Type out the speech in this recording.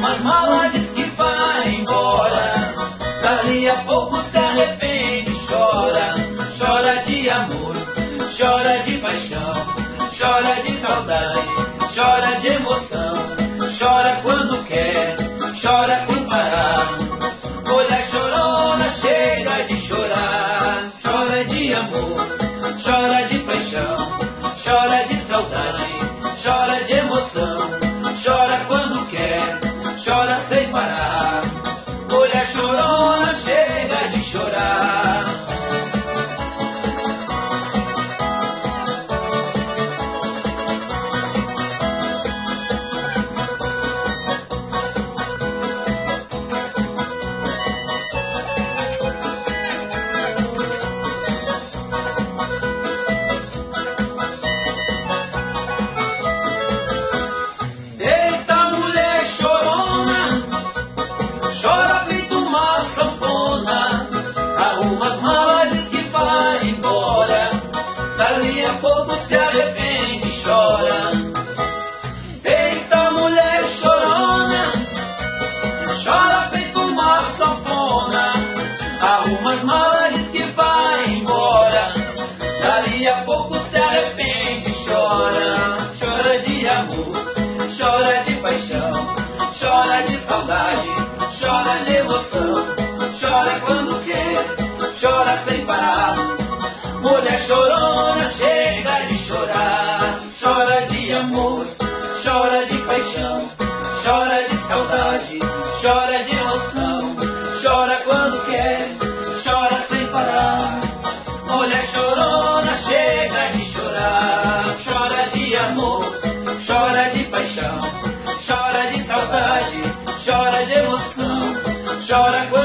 Arruma as malas, diz que vai embora. Dali a pouco se arrepende, chora. Chora de amor, chora de paixão, chora de saudade, chora de emoção. Chora quando quer, chora sem parar. Mulher chorona, chega de chorar. Chora de amor, chora de paixão, chora de saudade, chora de emoção. Chora quando quer, chora sem parar. Mulher chorona, chega de chorar. Arruma as malas, diz que vai embora. Dali a pouco se arrepende, chora. Chora de amor, chora de paixão, chora de saudade, chora de emoção. Chora quando quer, chora sem parar. Mulher chorona, chega de chorar. Chora de amor, chora de paixão, chora de saudade, chora de emoção. Chora quando quer, chora sem parar. Mulher chorona, chega de chorar. Chora de amor, chora de paixão, chora de saudade, chora de emoção. Chora quando